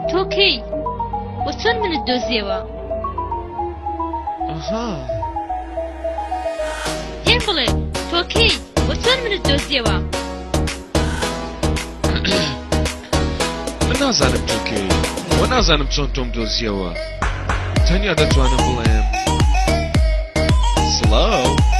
تۆ کەی بۆ چۆن منت دۆزیەوە پێم بڵێ تۆ کەی بۆ چۆن منت دۆزیەوە من نازانم تۆ کەی وە نازانم چۆن تۆم دۆزیەوە تەنیا دەتوانم بڵێم سڵاو